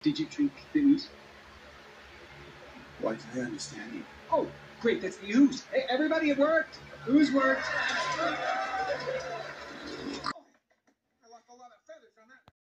Did you drink the ooze? Why can't I understand you? Oh, great, that's the ooze. Hey, everybody, it worked. Ooze worked.